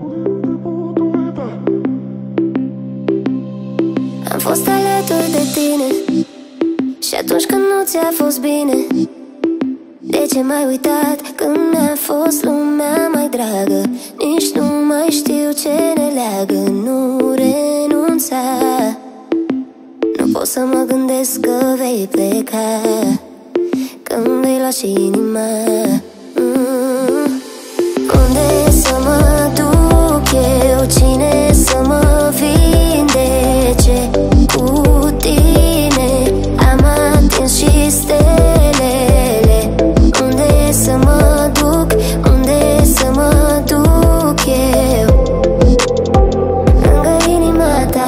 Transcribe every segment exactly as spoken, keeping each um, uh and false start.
Am fost alături de tine și atunci când nu ți-a fost bine, de ce m-ai uitat când mi-a fost lumea mai dragă? Nici nu mai știu ce ne leagă. Nu renunța, nu pot să mă gândesc că vei pleca, că-mi vei lua și inima. mm. Unde să mă duc eu? Cine să mă vindece? Cu tine am atins și stelele. Unde să mă duc? Unde să mă duc eu? Lângă inima ta.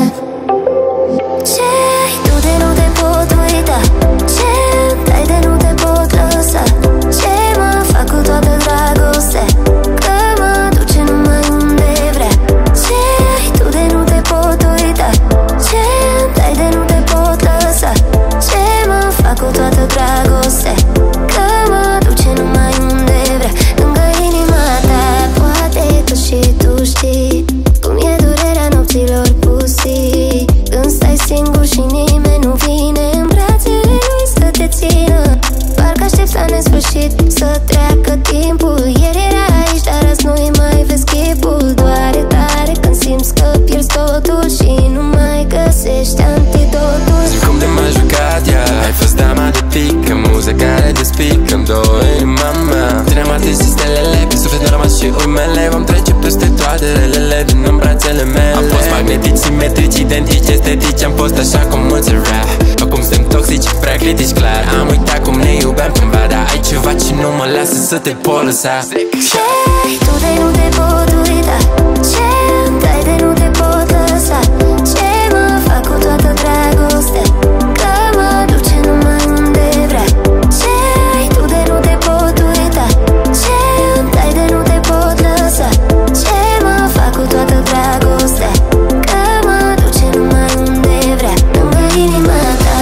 Ce ai tu de nu te pot uita? Ce îmi dai de nu te pot lăsa? Ce mă fac cu toată dragostea? Că mă duce numai unde vrea. Ce ai tu de nu te pot uita? Ce îmi dai de nu te pot lăsa? Ce mă fac cu toată dragostea? Că mă duce numai unde vrea. Lângă inima ta. Poate că și tu știi cum e durerea nopților pustii, când stai singur și nimeni nu vine în brațele lui să te țină. Parcă aștept la nesfârșit să treacă timpul. Ieri era aici, dar azi nu-i mai vezi chipul. Doare tare când simți că pierzi totul și nu mai găsești antidotul. Zi cum de m-a jucat ea, ai fost dama de pic, în muza care despică-mi două inima mea. Tine am atins și stelele, pe suflet mi-au rămas și urmele. Vom trece peste toate relele din în brațele mele. Am fost magnetici, simetrici, identici, estetici. Am fost așa cum mulți rea. Acum suntem toxici, prea critici, clar. Am uitat cum ne iubeam cândva, dar ai ceva ce nu mă lasă să te pot lăsa. Ce ai tu de nu te pot uita? Ce îmi dai de nu te pot lăsa? Ce mă fac cu toată dragostea? Că mă duce numai unde vrea. Ce ai tu de nu te pot uita? Ce îmi dai de nu te pot lăsa? Ce mă fac cu toată dragostea? Că mă duce numai unde vrea. Lângă inima ta.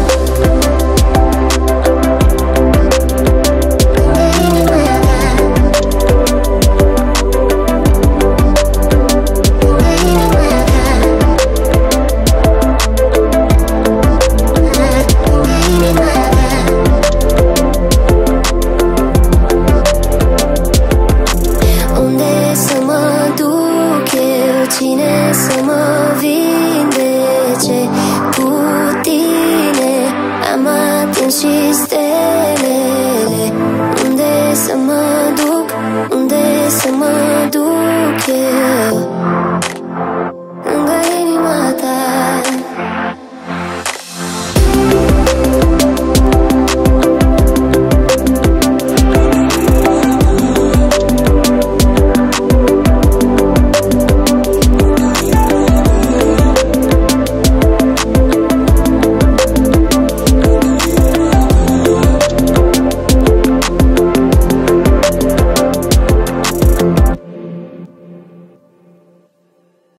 Lângă inima ta. Unde să mă duc eu? Cine să mă vindece? Cu tine am atins și stelele. Unde să mă duc? Unde să mă duc eu?